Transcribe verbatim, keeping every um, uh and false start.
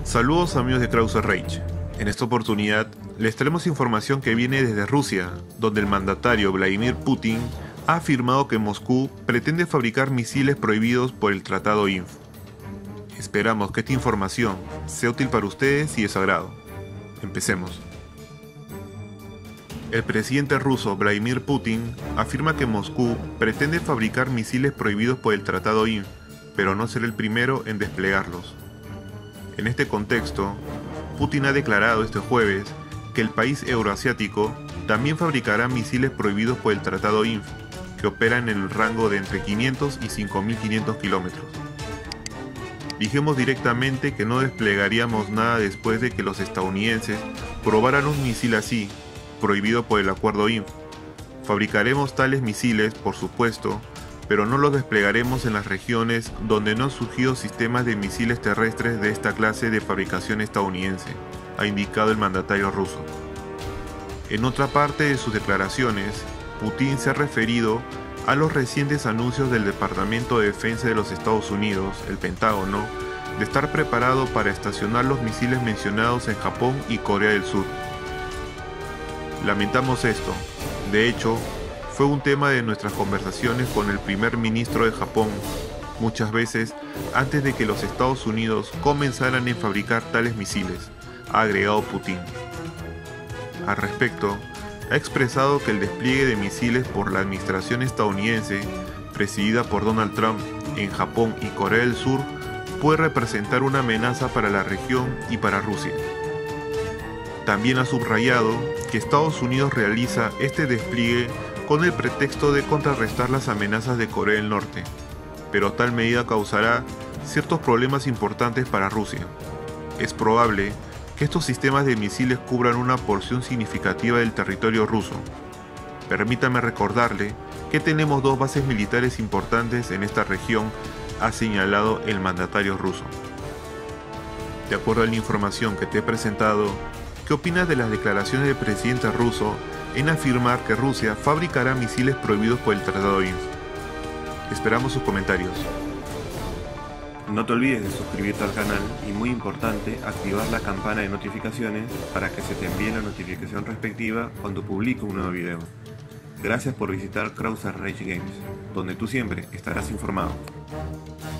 Saludos amigos de Krauser Rage. En esta oportunidad les traemos información que viene desde Rusia, donde el mandatario Vladimir Putin ha afirmado que Moscú pretende fabricar misiles prohibidos por el Tratado I N F. Esperamos que esta información sea útil para ustedes y de su agrado. Empecemos. El presidente ruso Vladimir Putin afirma que Moscú pretende fabricar misiles prohibidos por el Tratado I N F, pero no será el primero en desplegarlos. En este contexto, Putin ha declarado este jueves que el país euroasiático también fabricará misiles prohibidos por el Tratado I N F, que operan en el rango de entre quinientos y cinco mil quinientos kilómetros. Dijimos directamente que no desplegaríamos nada después de que los estadounidenses probaran un misil así, prohibido por el acuerdo I N F. Fabricaremos tales misiles, por supuesto, pero no los desplegaremos en las regiones donde no han surgido sistemas de misiles terrestres de esta clase de fabricación estadounidense, ha indicado el mandatario ruso. En otra parte de sus declaraciones, Putin se ha referido a los recientes anuncios del Departamento de Defensa de los Estados Unidos, el Pentágono, de estar preparado para estacionar los misiles mencionados en Japón y Corea del Sur. Lamentamos esto. De hecho, fue un tema de nuestras conversaciones con el primer ministro de Japón, muchas veces antes de que los Estados Unidos comenzaran a fabricar tales misiles, ha agregado Putin. Al respecto, ha expresado que el despliegue de misiles por la administración estadounidense, presidida por Donald Trump, en Japón y Corea del Sur, puede representar una amenaza para la región y para Rusia. También ha subrayado que Estados Unidos realiza este despliegue con el pretexto de contrarrestar las amenazas de Corea del Norte, pero tal medida causará ciertos problemas importantes para Rusia. Es probable que estos sistemas de misiles cubran una porción significativa del territorio ruso. Permítame recordarle que tenemos dos bases militares importantes en esta región, ha señalado el mandatario ruso. De acuerdo a la información que te he presentado, ¿qué opinas de las declaraciones del presidente ruso en afirmar que Rusia fabricará misiles prohibidos por el Tratado I N F? Esperamos sus comentarios. No te olvides de suscribirte al canal y, muy importante, activar la campana de notificaciones para que se te envíe la notificación respectiva cuando publique un nuevo video. Gracias por visitar Krauser Rage Games, donde tú siempre estarás informado.